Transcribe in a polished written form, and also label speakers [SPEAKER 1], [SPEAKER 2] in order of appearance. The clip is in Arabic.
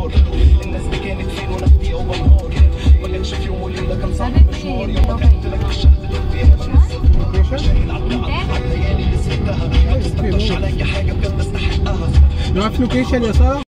[SPEAKER 1] النار. الناس دي كانت فين وانا في دقيقه وبنهار، ما كانش في يوم وليله كان صعب مشوار. يوم ما كنت لك الشهد عشان على اي حاجه بجد استحقها.
[SPEAKER 2] نوقف لوكيشن يا ساره.